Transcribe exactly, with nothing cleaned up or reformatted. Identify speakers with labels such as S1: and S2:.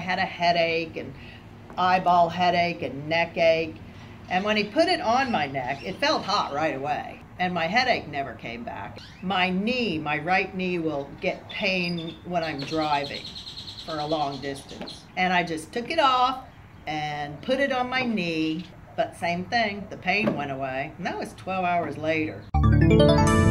S1: had a headache and eyeball headache and neck ache. And when he put it on my neck, it felt hot right away. And my headache never came back. My knee, my right knee will get pain when I'm driving for a long distance. And I just took it off and put it on my knee. But same thing, the pain went away. And that was twelve hours later.